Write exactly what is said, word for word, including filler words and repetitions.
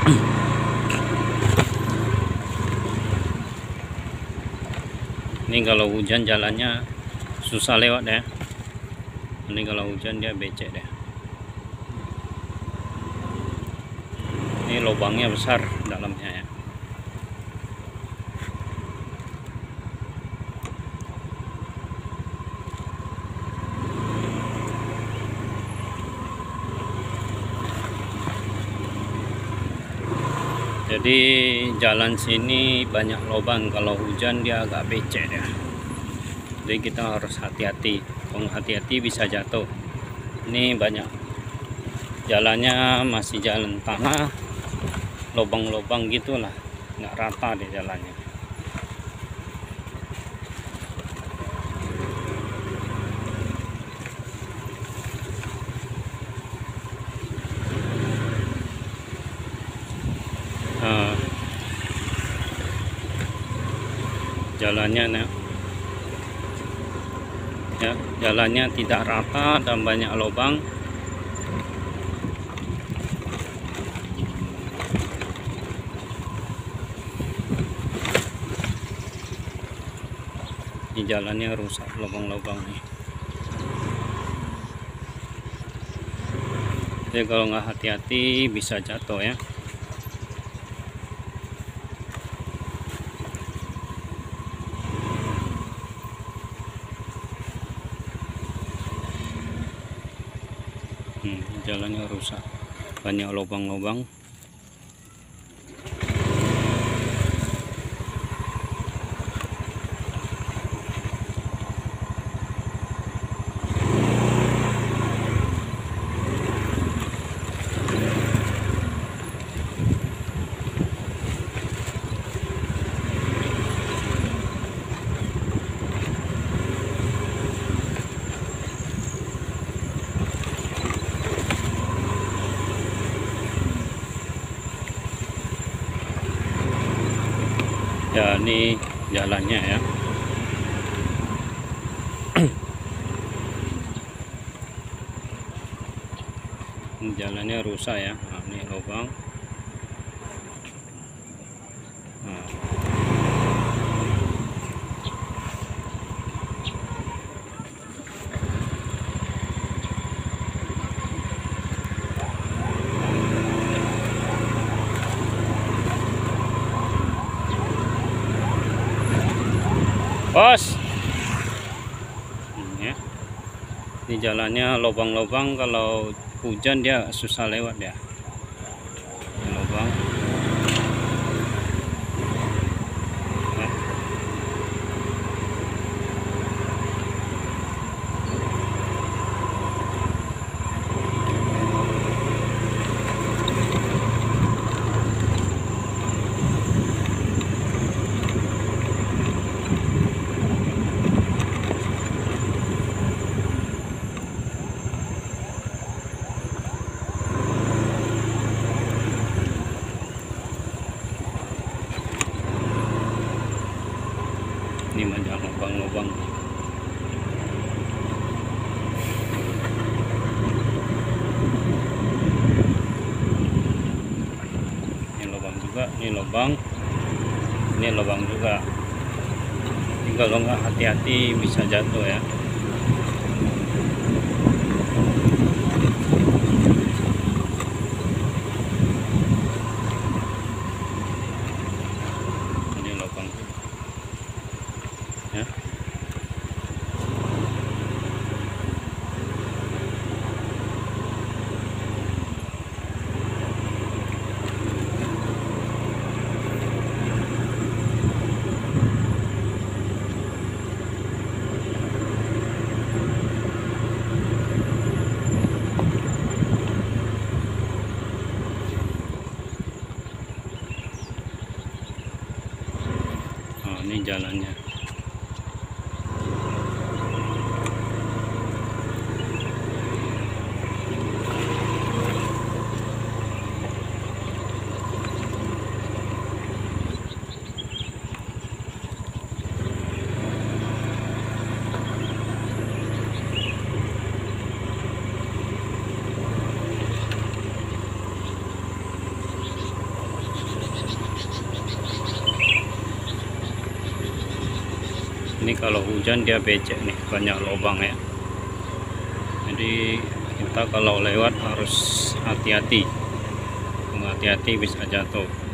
Ini kalau hujan jalannya susah lewat ya. Ini kalau hujan dia becek deh. Ini lubangnya besar dalamnya ya. Jadi jalan sini banyak lubang, kalau hujan dia agak becek ya. Jadi kita harus hati-hati. Kalau hati-hati bisa jatuh. Ini banyak jalannya masih jalan tanah, lubang-lubang gitulah, nggak rata di jalannya. Nah, jalannya nah, ya, jalannya tidak rata dan banyak lubang. Ini jalannya rusak, lubang-lubang nih. Jadi kalau nggak hati-hati bisa jatuh ya. Hmm, jalannya rusak, banyak lubang-lubang. Ya, ini jalannya ya. Ini jalannya rusak ya. Nah, ini lubang. Nah. Bos, ini, ya. Ini jalannya lubang-lubang, kalau hujan dia susah lewat ya. Ini lubang. Ya. Ini banyak lubang-lubang. Ini lubang juga, ini lubang, ini lubang juga. Ini kalau nggak hati-hati bisa jatuh ya. Ini lubang ya. Oh, ini jalannya. ini kalau hujan dia becek nih, banyak lubang ya. Jadi kita kalau lewat harus hati-hati, hati-hati bisa jatuh.